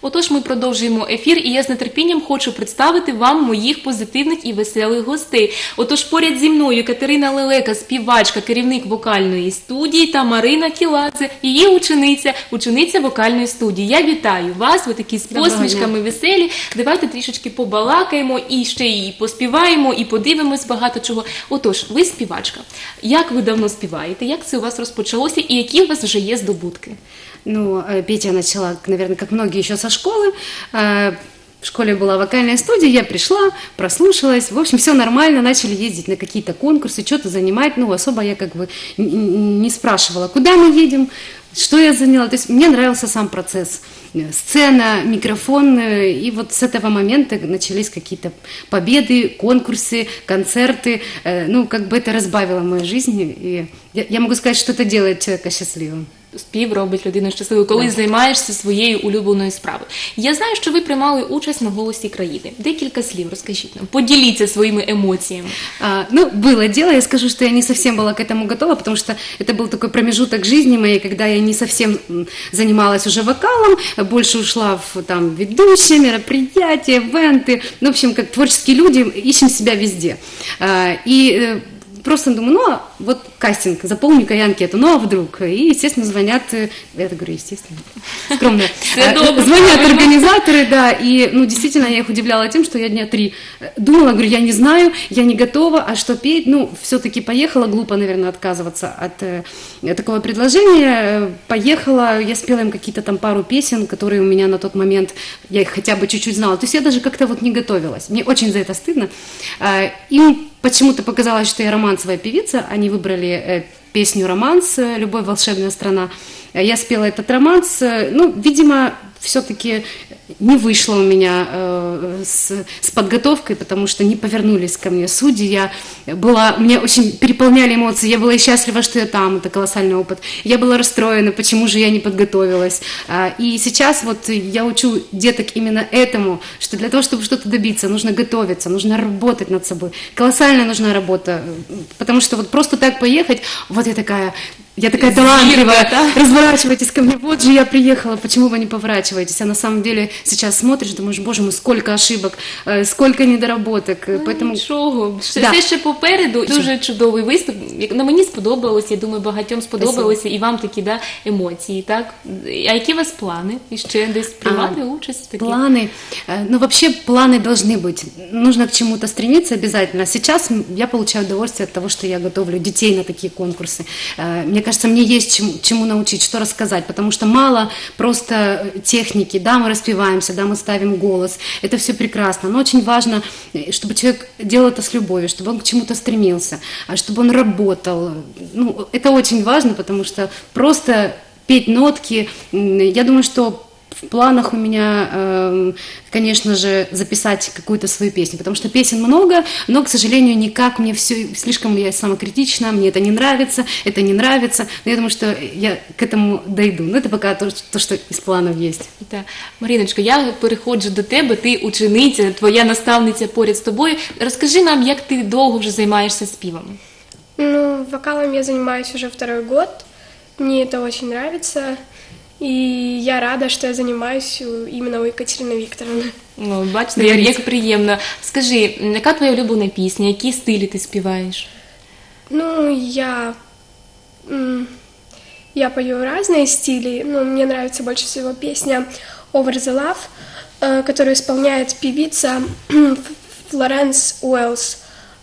Отож, ми продовжуємо ефір, і я з нетерпінням хочу представити вам моїх позитивних і веселих гостей. Отож, поряд зі мною Катерина Лелека, співачка, керівник вокальної студії, та Марина Кіладзе, її учениця вокальної студії. Я вітаю вас, ви такі з посмішками веселі. Давайте трішечки побалакаємо і ще і поспіваємо, і подивимось багато чого. Отож, ви співачка. Як ви давно співаєте? Як це у вас розпочалося і які у вас вже є здобутки? Ну, петь я начала, наверное, как многие еще со школы. В школе была вокальная студия, я пришла, прослушалась. В общем, все нормально, начали ездить на какие-то конкурсы, что-то занимать. Ну, особо я как бы не спрашивала, куда мы едем, что я заняла. То есть мне нравился сам процесс. Сцена, микрофон. И вот с этого момента начались какие-то победы, конкурсы, концерты. Ну, как бы это разбавило мою жизнь. И я могу сказать, что это делает человека счастливым. Спів робить людину щасливою, коли займаєшся своєю улюбленою справою. Я знаю, що ви приймали участь на «Голосі країни». Декілька слів розкажіть нам, поділіться своїми емоціями. Ну, было дело, я скажу, что я не совсем была к этому готова, потому что это был такой промежуток жизни моей, когда я не совсем занималась уже вокалом, больше ушла в там ведущие, мероприятия, ивенты, ну, в общем, как творческие люди, ищем себя везде. И просто думаю, ну, вот кастинг, заполни-ка я анкету, ну, а вдруг? И, естественно, звонят, я так говорю, естественно, скромно, звонят организаторы, да, и, ну, действительно, я их удивляла тем, что я дня 3 думала, говорю, я не знаю, я не готова, а что петь? Ну, все-таки поехала, глупо, наверное, отказываться от такого предложения, поехала, я спела им какие-то там пару песен, которые у меня на тот момент, я их хотя бы чуть-чуть знала, то есть я даже как-то вот не готовилась, мне очень за это стыдно, им почему-то показалось, что я романсовая певица, они выбрали песню «Романс», «Любовь, волшебная страна». Я спела этот романс, ну, видимо, все-таки не вышло у меня с подготовкой, потому что не повернулись ко мне судьи, меня очень переполняли эмоции, я была счастлива, что я там, это колоссальный опыт, я была расстроена, почему же я не подготовилась, и сейчас вот я учу деток именно этому, что для того, чтобы что-то добиться, нужно готовиться, нужно работать над собой, колоссальная нужна работа, потому что вот просто так поехать, вот я такая талантливая, разворачивайтесь ко мне, вот же я приехала, почему вы не поворачиваетесь? А на самом деле сейчас смотришь, думаешь, боже мой, сколько ошибок, сколько недоработок. Поэтому... Нічого, все ще попереду. Дуже чудовий виступ. Мені сподобалося, я думаю, багатьом сподобалося, і вам такі емоції, так? А які у вас плани? І ще десь приймати участь в таких? Планы? Ну, вообще планы должны быть. Нужно к чему-то стремиться обязательно. Сейчас я получаю удовольствие от того, что я готовлю детей на такие конкурсы. Мне кажется, мне есть чему научить, что рассказать, потому что мало просто техники, да, мы распеваемся, да, мы ставим голос, это все прекрасно, но очень важно, чтобы человек делал это с любовью, чтобы он к чему-то стремился, чтобы он работал, ну, это очень важно, потому что просто петь нотки, я думаю, что в планах у меня, конечно же, записать какую-то свою песню, потому что песен много, но, к сожалению, никак мне все, слишком я самокритична, мне это не нравится, но я думаю, что я к этому дойду. Но это пока то, что из планов есть. Так. Мариночка, я переходжу до тебе, ти учениця, твоя наставниця поряд з тобою. Розкажи нам, як ти довго вже займаєшся співом? Ну, вокалом я занимаюсь уже 2-й год, мне это очень нравится. І я рада, що я займаюся іменно у Екатерини Вікторовни. Ну, бачите, як приємно. Скажи, яка твоя улюблена пісня, які стилі ти співаєш? Ну, я пою разные стили, но мне нравится больше всего песня «Over the Love», которую исполняет певица Флоренс Уэллс.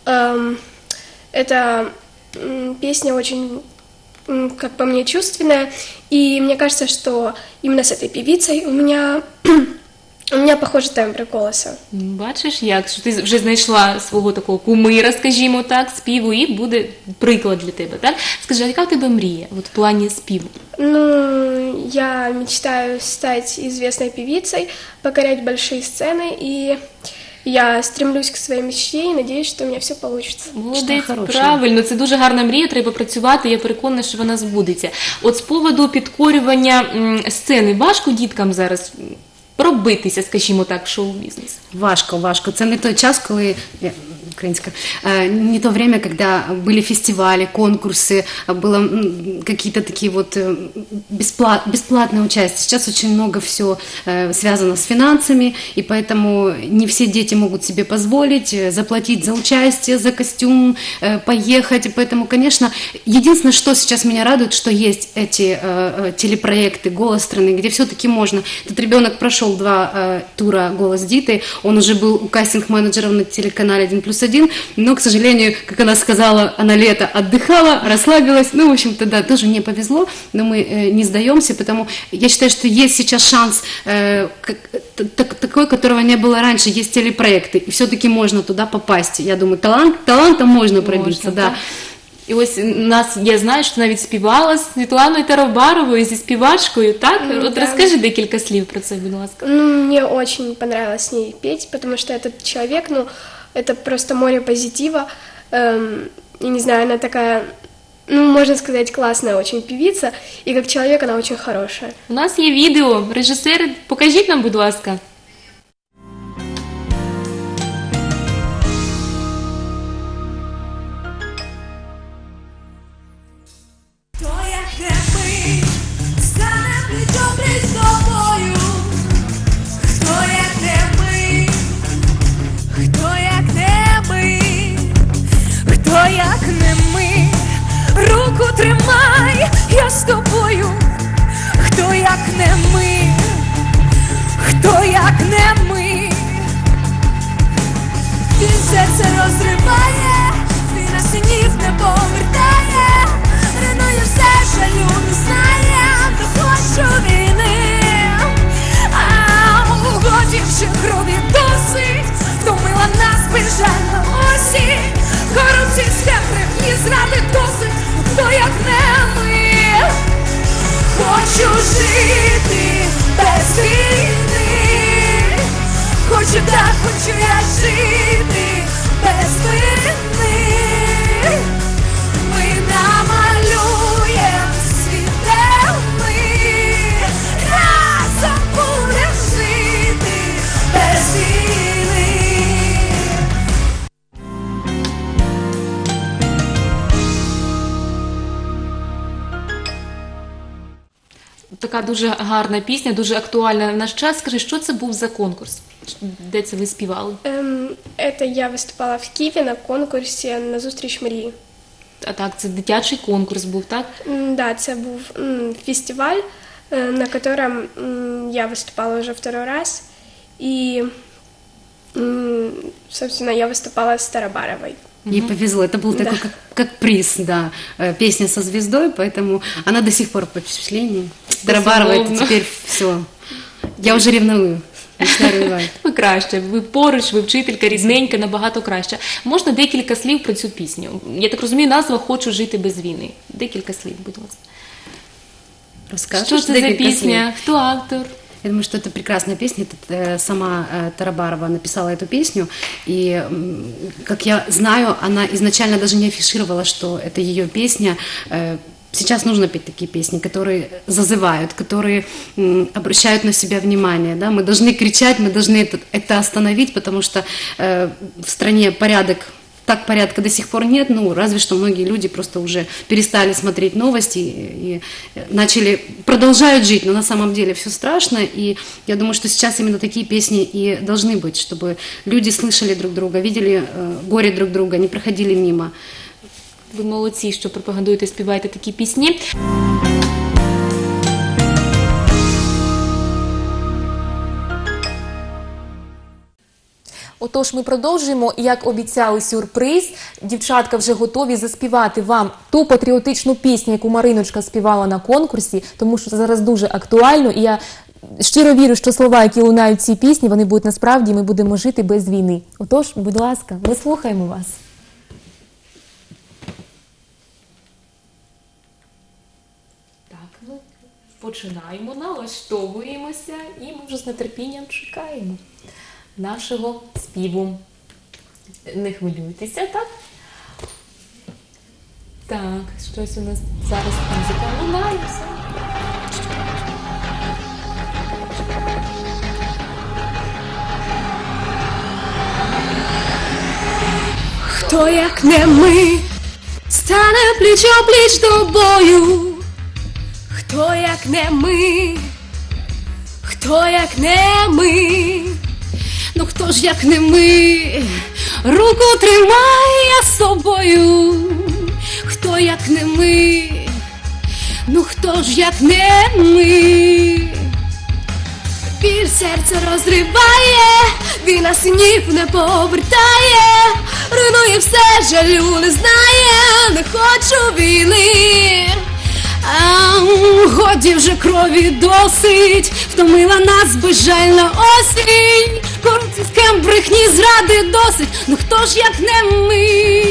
Эта песня очень, как по мне, чувственная, и мне кажется, что именно с этой певицей у меня похожий тембр голоса. Бачиш, як? Що ти вже знайшла свого такого кумира, скажімо так, співу, і буде приклад для тебе, так? Скажи, а яка в тебе мрія в плані співу? Ну, я мечтаю стать известной певицей, покорять большие сцены, и я стремлюсь к своей мечте и надеюсь, что у меня все получится. Молодець, правильно, це дуже гарна мрія, треба працювати, я переконана, що вона збудеться. От з поводу підкорювання сцени, важко діткам зараз пробитися, скажімо так, в шоу-бізнес? Важко. Це не той час, коли украинское, не то время, когда были фестивали, конкурсы, было какие-то такие вот бесплатные участия. Сейчас очень много все связано с финансами, и поэтому не все дети могут себе позволить заплатить за участие, за костюм, поехать. И поэтому, конечно, единственное, что сейчас меня радует, что есть эти телепроекты «Голос страны», где все-таки можно. Этот ребенок прошел 2 тура «Голос Диты», он уже был у кастинг-менеджеров на телеканале 1+1, но, к сожалению, как она сказала, она лето отдыхала, расслабилась. Ну, в общем-то, да, тоже не повезло, но мы не сдаемся, потому я считаю, что есть сейчас шанс такой, которого не было раньше, есть телепроекты, и все-таки можно туда попасть. Я думаю, талантом можно пробиться, Можна, да. так. І ось нас, я знаю, що навіть співала з Світланою Таробаровою, зі співачкою, так? От Да. розкажи декілька слів про це, будь ласка. Ну, мне очень понравилось с ней петь, потому что этот человек, ну, это просто море позитива. Я не знаю, она такая, ну, можно сказать, классная очень певица, и как человек она очень хорошая. У нас є відео, режисери, покажіть нам, будь ласка. Хто як не ми, стане пліч-опліч з тобою. Хто як не ми, хто як не ми, хто як не ми, руку тримай, я з тобою. Хто як не ми, хто як не ми, він серце розриває, він на синів не повертає. Руйнує все, жалю не знає, не хочу війни. Годі вже крові досить, втомила нас безжальна осінь. Корупції, схем, брехні, зради досить, хто як не ми. Хочу жити без війни, хочу так, хочу я жити без війни. Ми намалюєм світ, де ми разом будем жити без війни. Така дуже гарна пісня, дуже актуальна в наш час. Скажи, що це був за конкурс? Де це ви співали? Это я выступала в Киеве на конкурсе «На зустріч Марії». А так, це дитячий конкурс був, так? Да, це був фестиваль, на котором я выступала уже 2-й раз, и, собственно, я выступала с Таробаровой. Ей повезло, это был такой как приз, да, песня со звездой, поэтому она до сих пор по впечатлению. Таробарова, это Безумовно. теперь все. Я уже ревную. Начинаю ревновать. Ви краще, ви поруч, ви вчителька, рідненька, набагато краще. Можна декілька слів про цю пісню? Я так розумію, назва «Хочу жити без війни». Декілька слів, будь ласка. Расскажешь Що це за декілька слів? пісня? Хто автор? Я думаю, что это прекрасная песня. Это, сама Таробарова написала эту песню. И, как я знаю, она изначально даже не афишировала, что это ее песня. Сейчас нужно петь такие песни, которые зазывают, которые обращают на себя внимание. Да? Мы должны кричать, мы должны это остановить, потому что в стране так порядка до сих пор нет, ну, разве что многие люди просто уже перестали смотреть новости и продолжают жить, но на самом деле все страшно, и я думаю, что сейчас именно такие песни и должны быть, чтобы люди слышали друг друга, видели горе друг друга, не проходили мимо. Ви молодці, що пропагандуєте, співаєте такі пісні. Отож, ми продовжуємо. Як обіцяли, сюрприз. Дівчатка вже готові заспівати вам ту патріотичну пісню, яку Мариночка співала на конкурсі, тому що це зараз дуже актуально. І я щиро вірю, що слова, які лунають в цій пісні, вони будуть насправді, ми будемо жити без війни. Отож, будь ласка, ми слухаємо вас. Так, ми починаємо, налаштовуємося і ми вже з нетерпінням чекаємо нашого співу. Не хвилюйтеся, так? Так, щось у нас зараз музика лунає. Хто, як не ми, стане пліч-о-пліч до бою? Хто, як не ми, хто, як не ми? Ну хто ж, як не ми, руку тримає з собою? Хто, як не ми, ну хто ж, як не ми? Біль серце розриває, війна синів не повертає, руйнує все, жалю не знає, не хочу війни. Годі вже крові досить, втомила нас безжальна осінь, корупційська брехні зради досить, ну хто ж, як не ми?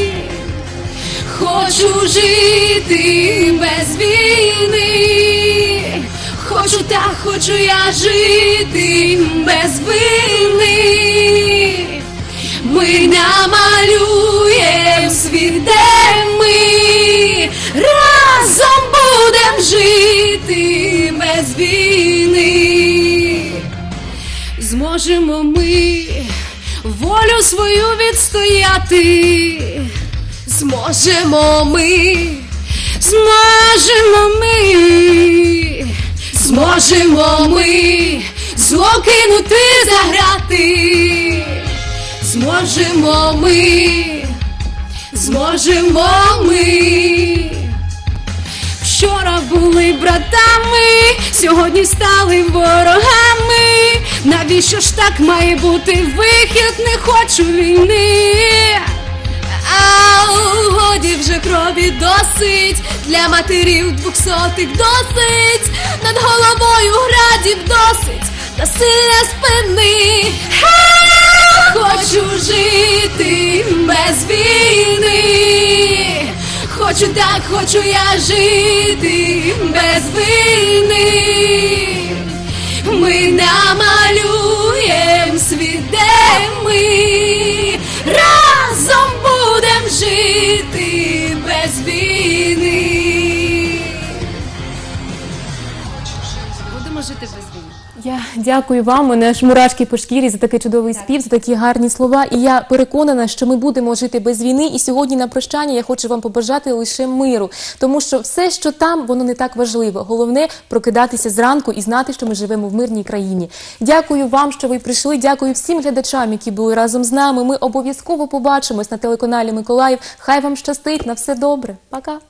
Хочу жити без війни, хочу я жити без вини. Ми намалюєм світ, де ми разом будем жити без війни. Зможемо ми волю свою відстояти. Зможемо ми, Зможемо ми, зможемо ми зло кинути за грати. Зможемо ми, зможемо ми. Вчора були братами, сьогодні стали ворогами. Навіщо ж так має бути вихід? Не хочу війни. Годі вже крові досить, для матерів 200-х досить, над головою градів досить, насилля спини. Хочу жити без війни, хочу я жити без вини. Ми намалюєм світ, де ми разом будем жити без війни. Будемо жити без війни. Я дякую вам, мене аж мурашки по шкірі за такий чудовий спів, за такі гарні слова. І я переконана, що ми будемо жити без війни. І сьогодні на прощання я хочу вам побажати лише миру. Тому що все, що там, воно не так важливо. Головне – прокидатися зранку і знати, що ми живемо в мирній країні. Дякую вам, що ви прийшли. Дякую всім глядачам, які були разом з нами. Ми обов'язково побачимось на телеканалі Миколаїв. Хай вам щастить. На все добре. Пока.